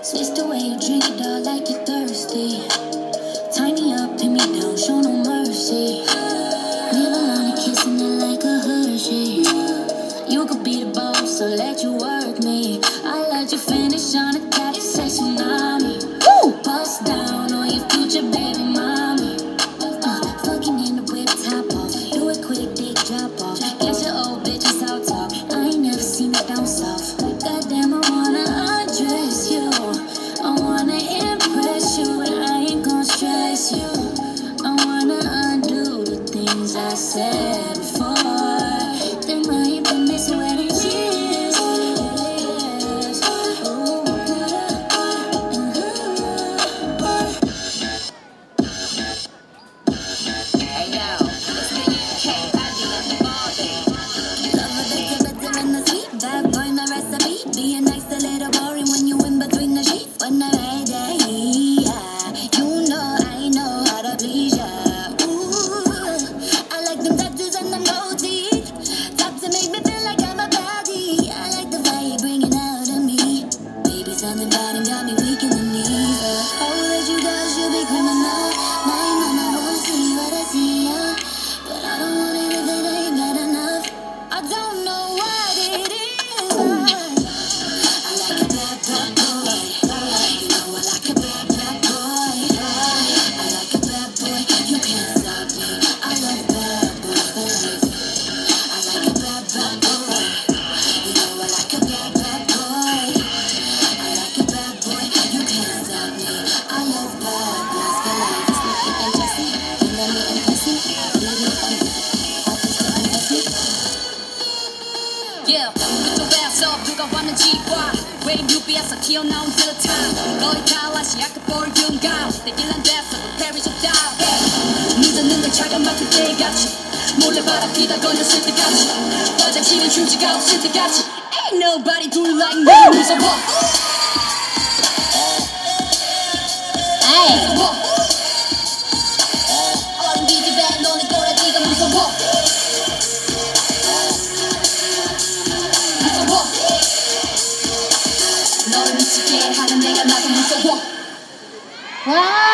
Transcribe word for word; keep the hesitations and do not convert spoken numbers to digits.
Switch the way you drink it all like you're thirsty. Tie me up, pin me down, show no mercy. Live alone and kissing it like a Hershey. You could be the boss, so let you work me. I let you finish on a cat, say tsunami. Bust down on your future baby mommy. Uh, fucking in the whip, top off. Do it quick, dick drop off. Get your old bitches out talk. I ain't never seen it down south. Goddamn, I wanna undress you. I wanna impress you, and I ain't gon' stress you. I wanna undo the things I said before. Then I ain't been this way in years. Ooh, hey yo, it's the U K, I do it all day. Love a bit of bitter and the sweet. Bad boy, my recipe. Being nice a little boring when you in between the sheets. When I ride that, yeah, you know I know how to please ya. Ooh, I like them tattoos and them gold teeth. Top to make me feel like I'm a baddie. I like the fire you're bringing out of me. Baby, something about him got me weak in the knees. Uh, oh, that you guys should be criminal. My mama won't see what I see, yeah. But I don't want it if it ain't bad enough. I don't know what it is. I like a bad, bad boy. You know I like a bad, bad boy. I like a bad boy. You can't stop me. I love bad boys for life. I like a bad, bad boy. You know I like a bad, bad boy. I like a bad boy. You can't stop me. I love bad boys for life. Slick and Jesse, you know me and Jesse. Leave me on I just don't invest me. Yeah, 그쪽 배서 누가 왔는지 봐. 왜 뮤비에서 튀어나온 듯한 너의 탈라시 약간 볼륨감. 내길란 데서 배를 좀 다운. 늦었는 걸 차가 막힐 때같이 몰래 바람피다 걸렸을 때같이 화장실은 휴지가 없을 때같이 Ain't nobody do it like me. 무서워. Hey. 무서워. 얼음 뒤집에 너는 꼬라지가 무서워. 무서워. 널 미치게 하는 내가 나도 무서워. Wow.